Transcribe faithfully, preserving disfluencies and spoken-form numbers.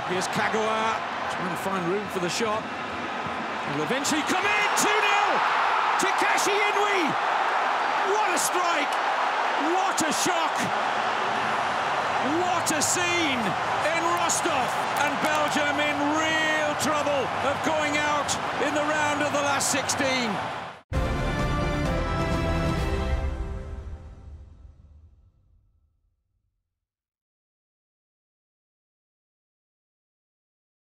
Here's Kagawa trying to find room for the shot. Will eventually come in. two nil. Takashi I N U I. What a strike! What a shock! What a scene in Rostov, and Belgium in real trouble of going out in the round of the last sixteen.